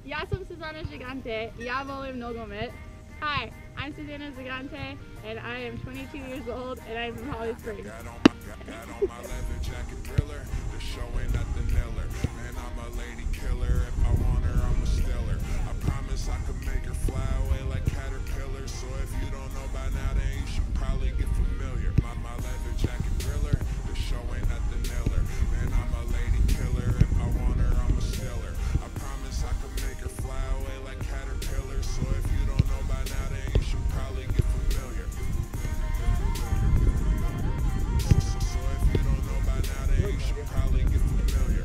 Ja sam Suzana Zigante, ja volim nogomet. Hi, I'm Suzana Zigante, and I am 22 years old, and I'm from Holly Springs. Got on my leather jacket thriller, the show ain't nothing iller. Man, I'm a lady killer, if I want her, I'ma steal her. I promise I could make her fly away like caterpillars. So if you don't know by now, then you should probably get familiar. My leather jacket thriller, the show ain't nothing iller. Man, I'm a lady killer, if I want her, I'ma steal her. I promise I could make her fly away like caterpillars. So if you don't know by now, then you should probably get familiar. So if you don't know by now, then you should probably get familiar.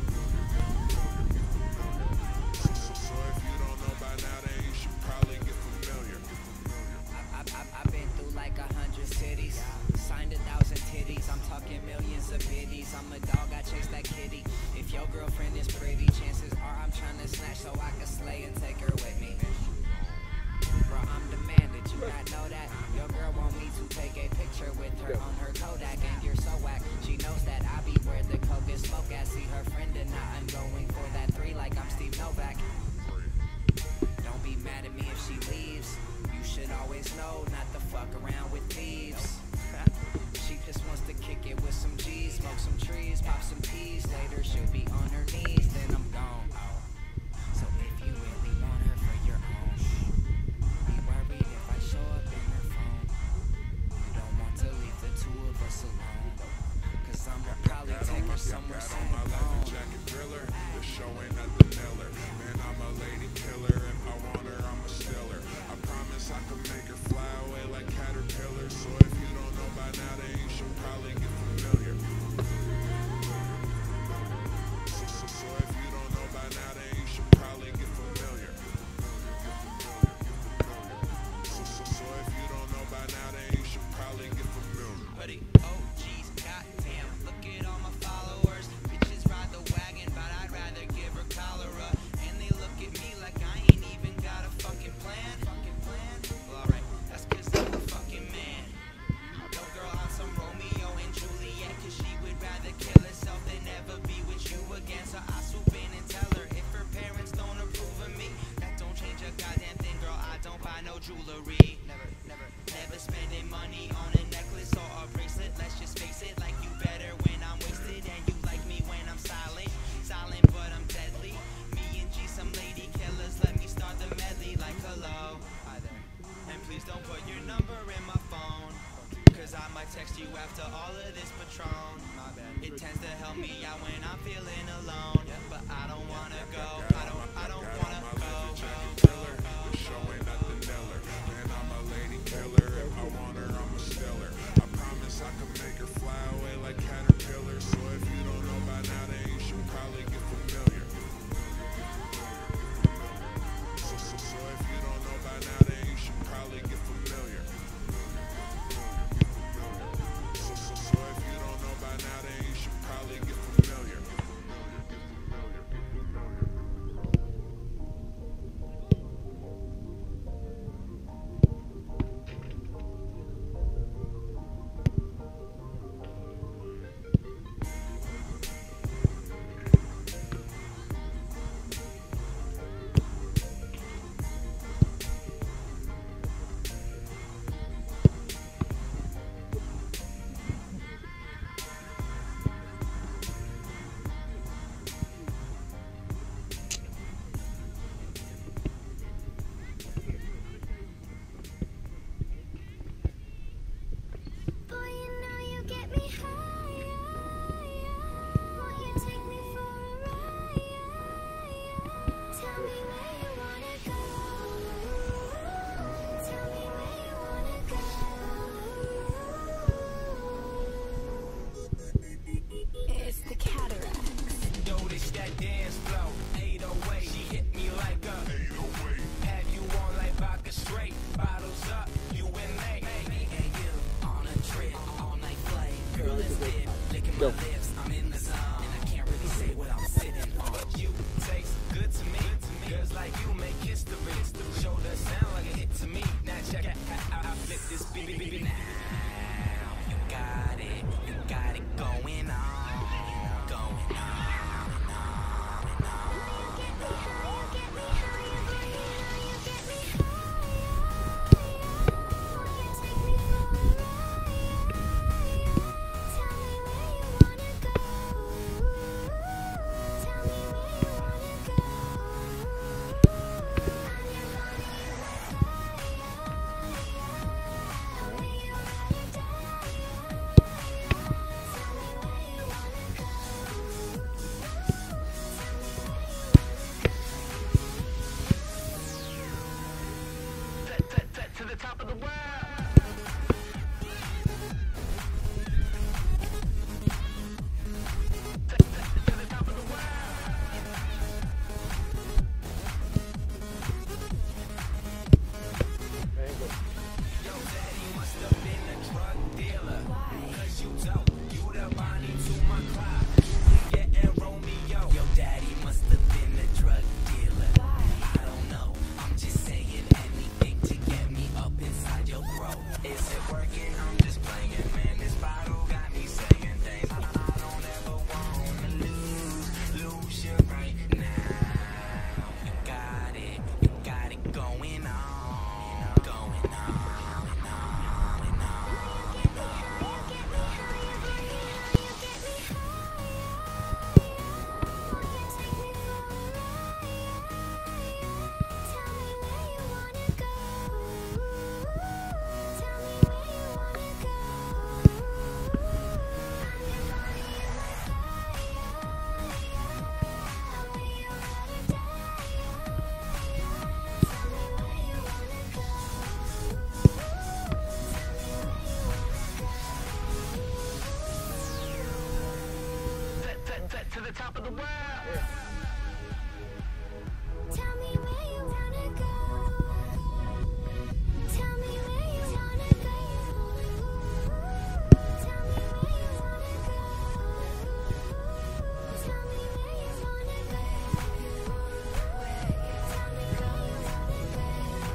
So if you don't know by now, then you should probably get familiar. I've been through like 100 cities, signed 1,000 titties. I'm talking millions of biddies. I'm a dog, I chase that kitty. If your girlfriend is pretty, chances are I'm trying to snatch so I can slay and take her with me. Bro, I'm the man, did you not know that? Your girl want me to take a picture with her on her Kodak, and you're so whack. She knows that I be where the coke is smoke at. See her friend and I'm going for that 3 like I'm Steve Novak. Don't be mad at me if she leaves. You should always know not to fuck around with thieves. She just wants to kick it with some G's, smoke some trees, pop some peas. Later she'll be on her knees, then I'm gone. So if you really want her for your own, be worried if I show up in her phone. You don't want to leave the 2 of us alone, cause I'ma probably take her somewhere Got on my soon. leather jacket thriller, the show ain't nothing iller. Man, I'm a lady killer, if I want her, I'ma steal her. I promise I could make her fly away like caterpillars. So if you don't know by now, then you should probably get familiar. So if you don't know by now, then you should probably get familiar. So if you don't know by now, then you should probably get familiar. Buddy, oh geez, goddamn, look at all my followers. Bitches ride the wagon, but I'd rather give her cholera. And they look at me like I ain't even got a fucking plan. Well, alright, that's cause I'm a fucking man. No girl on some Romeo and Juliet, cause she would rather kill herself than ever be with you again. So I swoop in and tell her if her parents don't approve of me, that don't change a goddamn thing, girl. I don't buy no jewelry. Never spending money on a necklace or a bracelet. Let's just face it, like you better when I'm wasted, and you like me when I'm silent. Silent, but I'm deadly. Me and G, some lady killers. Let me start the medley like hello. Hi there. And please don't put your number in my phone, cause I might text you after all of this Patron. My bad. It tends to help me out when I'm feeling alone. But I don't wanna go. I don't wanna go. Thriller, the show ain't nothing iller. Man, I'm a lady killer, if I want her, I'ma steal her. I promise I could make her fly away like caterpillars. So if you don't know by now, then you should probably get familiar. So if you don't know by now, then you should probably get familiar. So if you don't know by now, then you should probably get familiar. Tell me where you wanna go. Tell me where you wanna go. Tell me where you wanna go. Tell me where you wanna go. Tell me where you wanna go.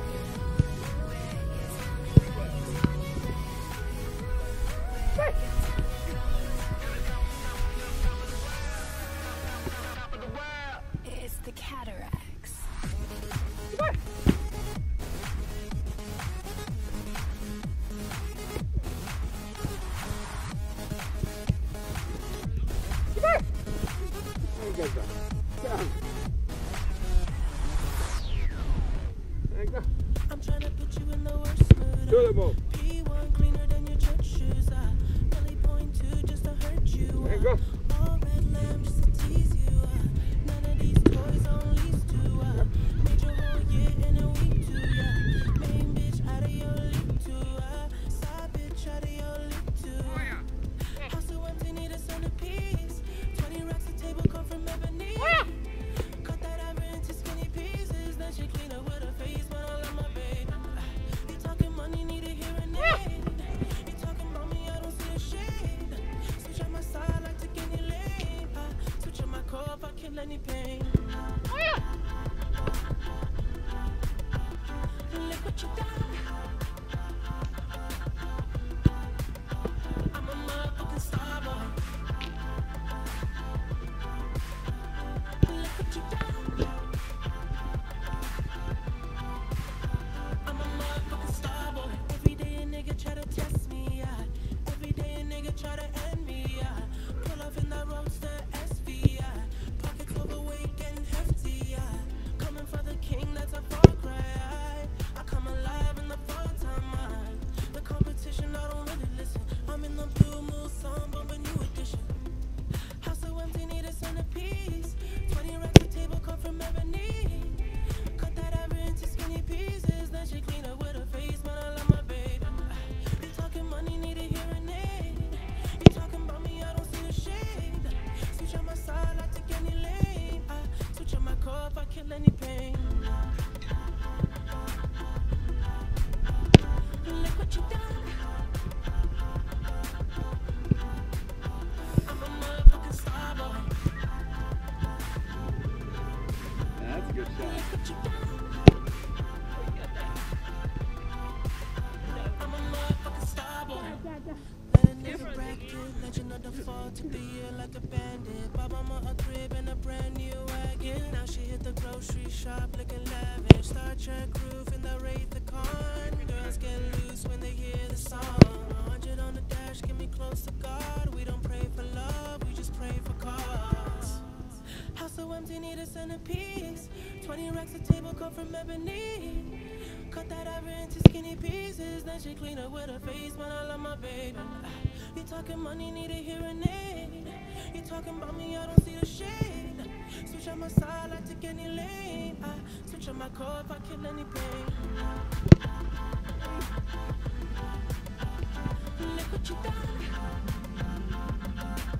It's the cataracts. I'm trying to put you in the worst mood. P1 cleaner than your church shoes. Really point to just to hurt you. All red lamb just to tease you. None of these toys on lease to. Made your whole year in a week too. Main bitch out of your league too. Side bitch out of your league too. House so empty, need a centerpiece. 20 racks of table come from ebony. Cut that ever into skinny pieces. Then she clean up with her face, but I love my baby. You talking money, need a hearing aid. You talking about me, I don't see a shade. Switch on my side, like to any lane. Switch on my core if I kill any pain. Look what you done. I'm a motherfucking star boy. Look what you done. I'm a motherfucking star boy. Every day a nigga try to test me, Every day a nigga try to end me, Pull off in that roadster SV, Pockets overweight getting hefty, Coming for the king, that's a far cry. I come alive in the fall time, The competition, I don't really listen. I'm in the blue moon song, bumping new edition. House so empty, need a centerpiece. 20 racks of table come from ebony. Cut that ever into skinny pieces. Then she clean up with her face, but I love my baby. You talking money, need a hearing aid. You talking about me, I don't see a shade. Switch on my side, I take any lane. Switch on my core if I kill any pain. Look what you done. I'm a motherfucking star boy. That's a good shot. Look what you done. I'm a motherfucking star boy. Let a nigga bracket, legend of the fall. Took the year like a bandit. Bought mama a crib and a brand new wagon. Now she hit the grocery shop looking lavish. Star Trek roof in the Wraith the Con. Girls get loose when they hear the song. 100 on the dash, get me close to God. We don't pray for love, we just pray for cause. House so empty, need a centerpiece. 20 racks of table come from ebony. Cut that ever into skinny pieces. Then she clean up with her face, but I love my baby. You talking money, need a hearing aid. You talking about me, I don't see the shade. Switch on my side, I take any lane. Switch on my core if I kill any pain. Look what you done.